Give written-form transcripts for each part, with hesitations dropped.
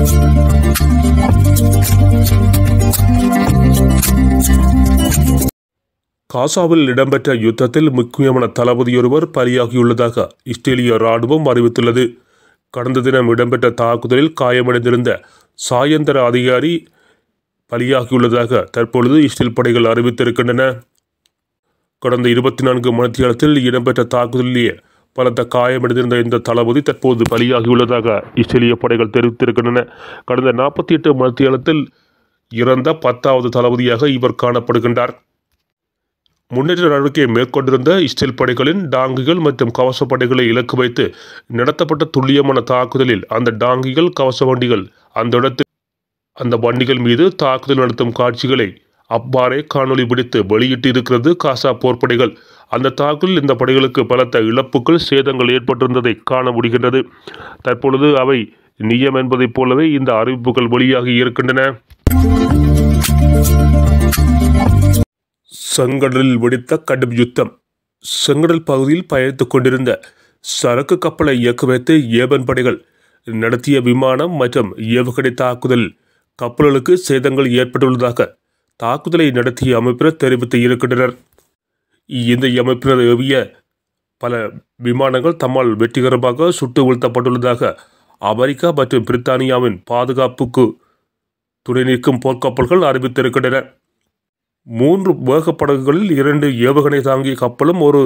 காசாவில் இடம்பெற்ற யுத்தத்தில் முக்கியமான தளபதியொருவர் பலியாகியுள்ளதாக இஸ்ரேலிய இராணுவம் அறிவித்துள்ளது. கடந்த தினம் இடம்பெற்ற தாக்குதலில் காயமடைந்திருந்த சாயந்தர அதிகாரி பலியாகியுள்ளதாக தற்பொழுது இஸ்ரேல் படைகள் அறிவித்திருக்கின்றன. கடந்த 24 மணித்தியாலத்தில் இடம்பெற்ற தாக்குதலிலேயே பலத்த காயமடைந்திருந்த இந்த தளபதி தற்போது பலியாகியுள்ளதாக இஸ்ரேலிய படைகள் தெரிவித்திருக்கின்றன. கடந்த 48 மணித்தியாலத்தில் இறந்த 10வது தளபதியாக இவர் காணப்படுகின்றார். முன்னேற்ற நடவடிக்கையை மேற்கொண்டிருந்த இஸ்ரேல் படைகளின் டாங்கிகள் மற்றும் கவச படைகளை இலக்கு வைத்து நடத்தப்பட்ட துல்லியமான தாக்குதலில் அந்த டாங்கிகள் கவச வண்டிகள் அந்த வண்டிகள் மீது தாக்குதல் நடத்தும் காட்சிகளை அவ்வாறே காணொலி பிடித்து வெளியிட்டு இருக்கிறது காசா போர்ப்படைகள். அந்த தாக்குதலில் இந்த படைகளுக்கு பலத்த இழப்புகள் சேதங்கள் ஏற்பட்டிருந்ததை காண முடிகின்றது. தற்பொழுது அவை நியம் என்பதைப் போலவே இந்த அறிவிப்புகள் வெளியாகி இருக்கின்றன. செங்கடலில் வெடித்த கடும் யுத்தம். செங்கடல் பகுதியில் பயணித்துக் கொண்டிருந்த சரக்கு கப்பலை இயக்க வைத்து ஏமன் படைகள் நடத்திய விமானம் மற்றும் ஏவுகணை தாக்குதல் கப்பல்களுக்கு சேதங்கள் ஏற்பட்டுள்ளதாக தாக்குதலை நடத்திய அமைப்பினர் தெரிவித்து இருக்கின்றனர். இந்த அமைப்பினர் ஏவிய பல விமானங்கள் தம்மால் வெற்றிகரமாக சுட்டு வீழ்த்தப்பட்டுள்ளதாக அமெரிக்கா மற்றும் பிரித்தானியாவின் பாதுகாப்புக்கு துணை நிற்கும் போர்க்கப்பல்கள் அறிவித்திருக்கின்றன. 3 வேகப்படகுகளில் 2 ஏவுகணை தாங்கிய கப்பலும் ஒரு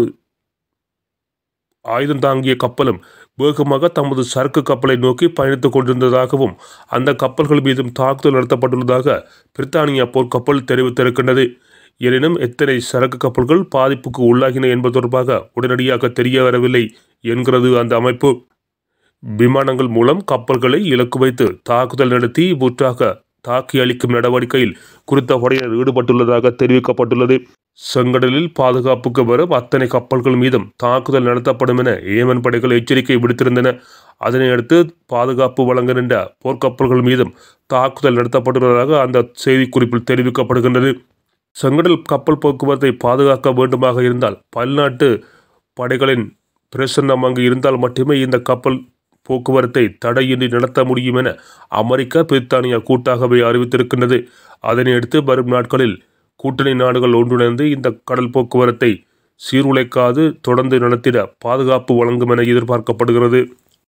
ஆயுதம் தாங்கிய கப்பலும் வேகமாக தமது சரக்கு கப்பலை நோக்கி பயணித்துக் கொண்டிருந்ததாகவும் அந்த கப்பல்கள் மீதும் தாக்குதல் நடத்தப்பட்டுள்ளதாக பிரித்தானியா போர்க்கப்பல் தெரிவித்திருக்கின்றது. எனினும் எத்தனை சரக்கு கப்பல்கள் பாதிப்புக்கு உள்ளாகின என்பது தொடர்பாக உடனடியாக தெரிய வரவில்லை என்கிறது அந்த அமைப்பு. விமானங்கள் மூலம் கப்பல்களை இலக்கு வைத்து தாக்குதல் நடத்தி முற்றாக தாக்கி அளிக்கும் நடவடிக்கையில் குறித்த படையினர் ஈடுபட்டுள்ளதாக தெரிவிக்கப்பட்டுள்ளது. செங்கடலில் பாதுகாப்புக்கு வரும் அத்தனை கப்பல்கள் மீதும் தாக்குதல் நடத்தப்படும் என ஏமன் படைகள் எச்சரிக்கை விடுத்திருந்தன. அதனையடுத்து பாதுகாப்பு வழங்க நின்ற போர்க்கப்பல்கள் மீதும் தாக்குதல் நடத்தப்பட்டுள்ளதாக அந்த செய்திக்குறிப்பில் தெரிவிக்கப்படுகின்றது. செங்கடல் கப்பல் போக்குவரத்தை பாதுகாக்க வேண்டுமாக இருந்தால் பல்நாட்டு படைகளின் பிரசன்னம் அங்கு இருந்தால் மட்டுமே இந்த கப்பல் போக்குவரத்தை தடையின்றி நடத்த முடியும் என அமெரிக்கா பிரித்தானியா கூட்டாகவே அறிவித்திருக்கின்றது. அதனையடுத்து வரும் நாட்களில் கூட்டணி நாடுகள் ஒன்றிணைந்து இந்த கடல் போக்குவரத்தை சீர்குலைக்காது தொடர்ந்து நடத்திட பாதுகாப்பு வழங்கும் என எதிர்பார்க்கப்படுகிறது.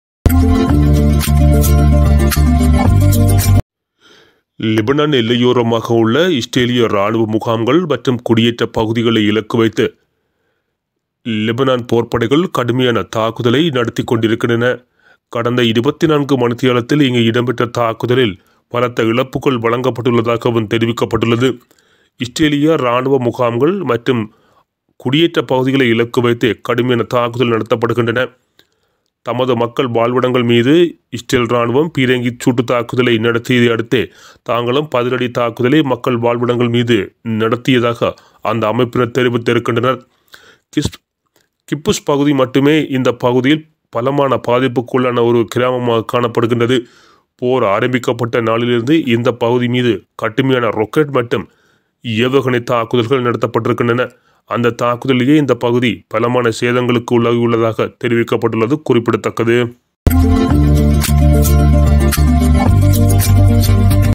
லெபனான் எல்லையோரமாக உள்ள இஸ்ரேலிய இராணுவ முகாம்கள் மற்றும் குடியேற்ற பகுதிகளை இலக்கு வைத்து லெபனான் போர்ப்படைகள் கடுமையான தாக்குதலை நடத்தி கொண்டிருக்கின்றன. கடந்த 24 மணித்தியாலத்தில் இங்கு இடம்பெற்ற தாக்குதலில் பலத்த இழப்புகள் வழங்கப்பட்டுள்ளதாகவும் தெரிவிக்கப்பட்டுள்ளது. இஸ்ரேலிய இராணுவ முகாம்கள் மற்றும் குடியேற்ற பகுதிகளை இலக்கு வைத்து கடுமையான தாக்குதல் நடத்தப்படுகின்றன. தமது மக்கள் வாழ்விடங்கள் மீது இஸ்ரேல் இராணுவம் பீரங்கி சூட்டு தாக்குதலை நடத்தியதை அடுத்தே தாங்களும் பதிலடி தாக்குதலை மக்கள் வாழ்விடங்கள் மீது நடத்தியதாக அந்த அமைப்பினர் தெரிவித்திருக்கின்றனர். கிப்புஸ் பகுதி மட்டுமே இந்த பகுதியில் பலமான பாதிப்புக்குள்ளான ஒரு கிராமமாக காணப்படுகின்றது. போர் ஆரம்பிக்கப்பட்ட நாளிலிருந்து இந்த பகுதி மீது கடுமையான ராக்கெட் மற்றும் ஏவுகணை தாக்குதல்கள் நடத்தப்பட்டிருக்கின்றன. அந்த தாக்குதலிலேயே இந்த பகுதி பலமான சேதங்களுக்கு உள்ளாகியுள்ளதாக தெரிவிக்கப்பட்டுள்ளது குறிப்பிடத்தக்கது.